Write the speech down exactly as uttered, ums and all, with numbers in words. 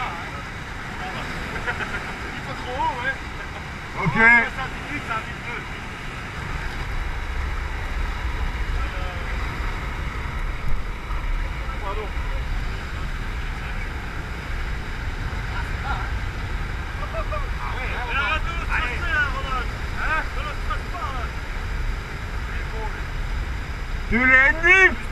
Il faut trop haut, ouais. Ok. Oh, ça vite, ça vite peu. Pardon. Tu l'as dit,